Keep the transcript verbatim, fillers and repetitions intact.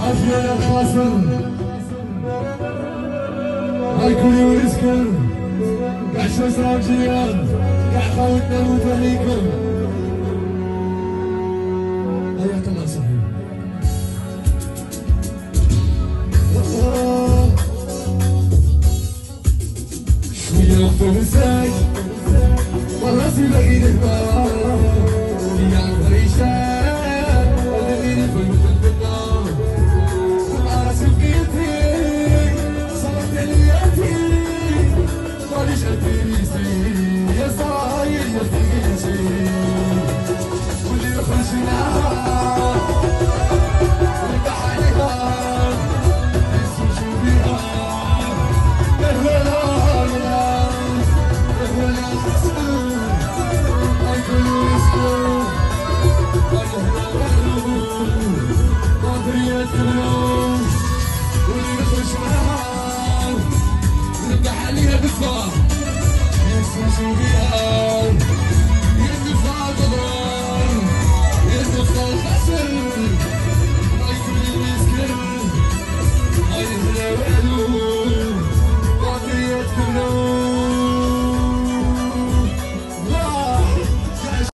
عافية يا قاسم هاي كوني ونسكن قاع شمس راجيان قاع خوتنا وتهيكم حياك الله صحيح شوية وقت ونساي والله سيبك ايدك بقى يا الغريشان والذين في المتنبنا تبقى سكيتي صارت الياتي طالش الفيسي يا صاير يا فيسي واللي يخرج لها ونبح عليها يسوشوا بيها يهولا يهولا يهولا عليها بالصباح يسوسوا بيها